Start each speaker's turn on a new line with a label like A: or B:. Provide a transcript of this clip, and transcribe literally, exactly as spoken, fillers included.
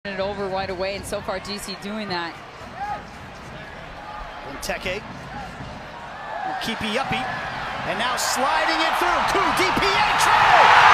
A: it over right away, and so far D C doing that.
B: Teke, keepy uppy, and now sliding it through. Ku-DiPietro!